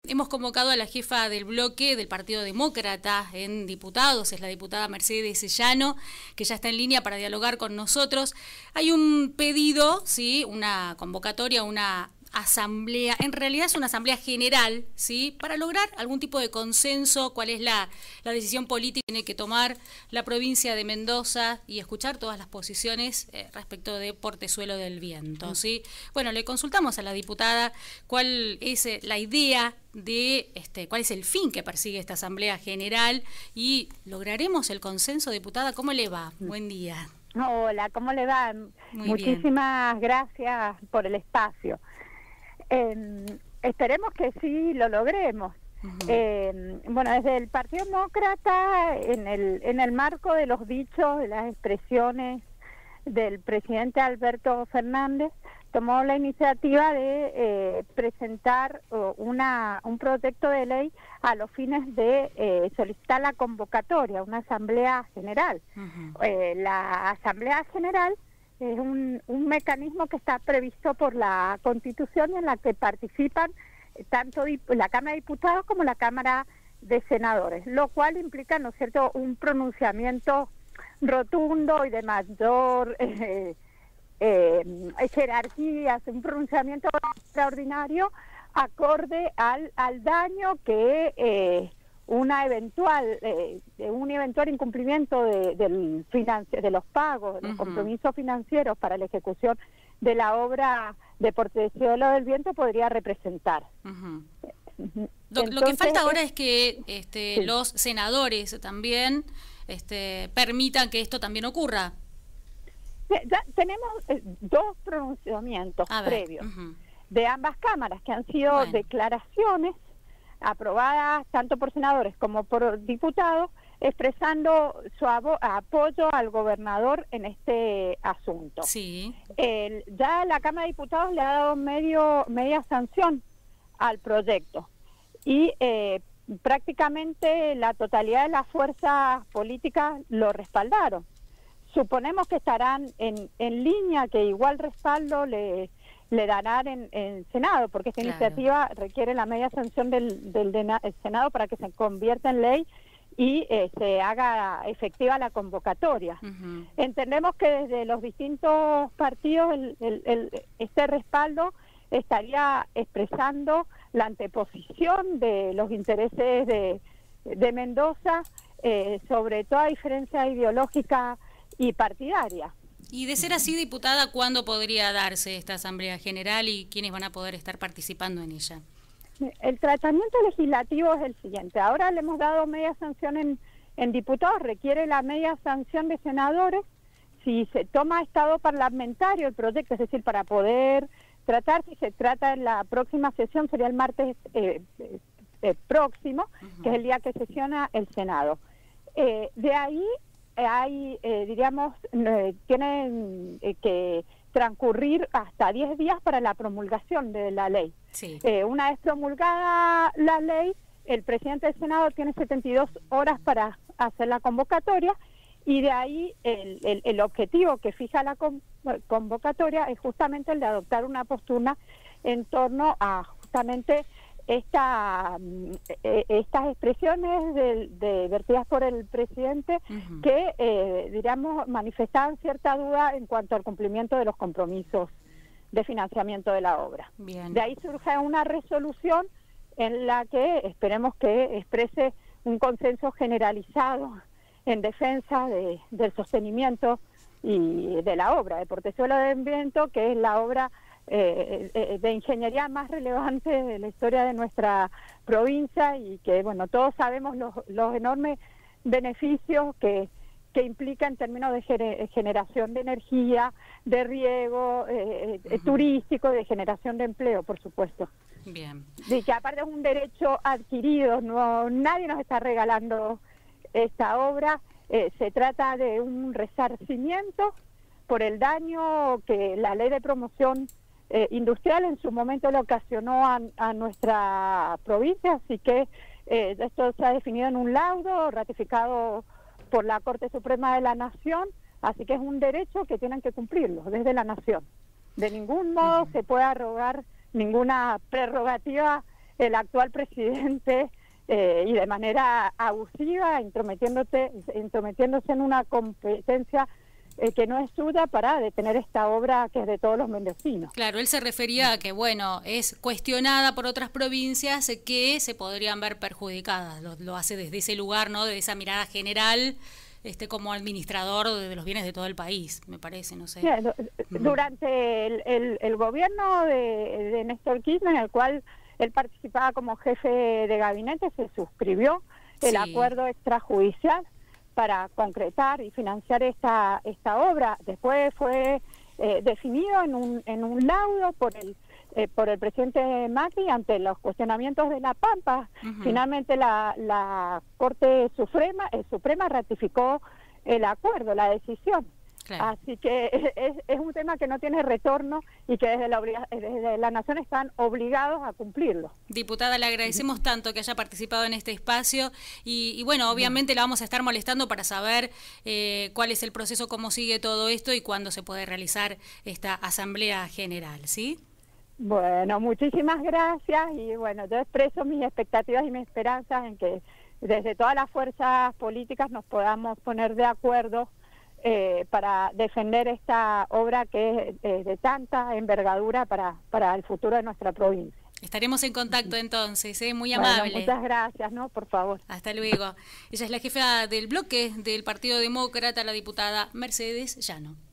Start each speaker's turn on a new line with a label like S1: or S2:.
S1: hemos convocado a la jefa del bloque del Partido Demócrata en diputados, es la diputada Mercedes Llano, que ya está en línea para dialogar con nosotros. Hay un pedido, ¿sí? Una convocatoria, una asamblea, en realidad es una asamblea general, ¿sí? Para lograr algún tipo de consenso, cuál es la decisión política que tiene que tomar la provincia de Mendoza y escuchar todas las posiciones respecto de Portezuelo del Viento, ¿sí? Bueno, le consultamos a la diputada cuál es la idea de cuál es el fin que persigue esta asamblea general y lograremos el consenso, diputada. ¿Cómo le va? Buen día.
S2: Hola, ¿cómo le va? Muchísimas gracias por el espacio. Esperemos que sí lo logremos. Bueno, desde el Partido Demócrata, en el marco de los dichos, de las expresiones del presidente Alberto Fernández, tomó la iniciativa de presentar un proyecto de ley a los fines de solicitar la convocatoria, una asamblea general. La asamblea general es un mecanismo que está previsto por la Constitución en la que participan tanto la Cámara de Diputados como la Cámara de Senadores, lo cual implica, ¿no es cierto?, un pronunciamiento rotundo y de mayor jerarquías, un pronunciamiento extraordinario acorde al daño que un eventual incumplimiento de los pagos, de los compromisos financieros para la ejecución de la obra de Portezuelo del Viento podría representar.
S1: Entonces, lo que falta ahora es que sí, los senadores también permitan que esto también ocurra.
S2: Ya tenemos dos pronunciamientos previos de ambas cámaras que han sido declaraciones aprobadas tanto por senadores como por diputados, expresando su apoyo al gobernador en este asunto.
S1: Sí.
S2: Ya la Cámara de Diputados le ha dado media sanción al proyecto y prácticamente la totalidad de las fuerzas políticas lo respaldaron. Suponemos que estarán en línea, que igual respaldo le darán en Senado, porque esta iniciativa requiere la media sanción del Senado para que se convierta en ley y se haga efectiva la convocatoria. Entendemos que desde los distintos partidos este respaldo estaría expresando la anteposición de los intereses de Mendoza sobre toda diferencia ideológica y partidaria.
S1: Y de ser así, diputada, ¿cuándo podría darse esta asamblea general y quiénes van a poder estar participando en ella?
S2: El tratamiento legislativo es el siguiente. Ahora le hemos dado media sanción en diputados, requiere la media sanción de senadores. Si se toma estado parlamentario el proyecto, es decir, para poder tratar, si se trata en la próxima sesión, sería el martes próximo, que es el día que sesiona el Senado. De ahí tienen que transcurrir hasta 10 días para la promulgación de la ley.
S1: Sí.
S2: Una vez promulgada la ley, el presidente del Senado tiene 72 horas para hacer la convocatoria y de ahí el objetivo que fija la convocatoria es justamente el de adoptar una postura en torno a justamente estas expresiones vertidas por el presidente que, manifestaban cierta duda en cuanto al cumplimiento de los compromisos de financiamiento de la obra.
S1: Bien.
S2: De ahí surge una resolución en la que esperemos que exprese un consenso generalizado en defensa del sostenimiento y de la obra de Portezuelo del Viento, que es la obra de ingeniería más relevante de la historia de nuestra provincia y que, bueno, todos sabemos los enormes beneficios que implica en términos de generación de energía, de riego, turístico, de generación de empleo, por supuesto.
S1: Bien.
S2: Y que aparte es un derecho adquirido, nadie nos está regalando esta obra, se trata de un resarcimiento por el daño que la ley de promoción industrial en su momento le ocasionó a nuestra provincia, así que esto se ha definido en un laudo ratificado por la Corte Suprema de la Nación, así que es un derecho que tienen que cumplirlo desde la Nación. De ningún modo se puede arrogar ninguna prerrogativa el actual presidente y de manera abusiva, intrometiéndose en una competencia que no es suya para detener esta obra que es de todos los mendocinos.
S1: Claro, él se refería a que, bueno, es cuestionada por otras provincias que se podrían ver perjudicadas. Lo hace desde ese lugar, ¿no? De esa mirada general, como administrador de los bienes de todo el país, me parece, no sé.
S2: Bien, durante el gobierno de Néstor Kirchner, en el cual él participaba como jefe de gabinete, se suscribió el acuerdo extrajudicial para concretar y financiar esta obra. Después fue definido en un laudo por el presidente Macri ante los cuestionamientos de La Pampa. Finalmente la Corte Suprema ratificó el acuerdo, la decisión. Claro. Así que es un tema que no tiene retorno y que desde la Nación están obligados a cumplirlo.
S1: Diputada, le agradecemos tanto que haya participado en este espacio y bueno, obviamente la vamos a estar molestando para saber cuál es el proceso, cómo sigue todo esto y cuándo se puede realizar esta Asamblea General, ¿sí?
S2: Bueno, muchísimas gracias y bueno, yo expreso mis expectativas y mis esperanzas en que desde todas las fuerzas políticas nos podamos poner de acuerdo para defender esta obra que es de tanta envergadura para el futuro de nuestra provincia.
S1: Estaremos en contacto entonces, muy amable.
S2: Bueno, muchas gracias, ¿no? Por favor.
S1: Hasta luego. Ella es la jefa del bloque del Partido Demócrata, la diputada Mercedes Llano.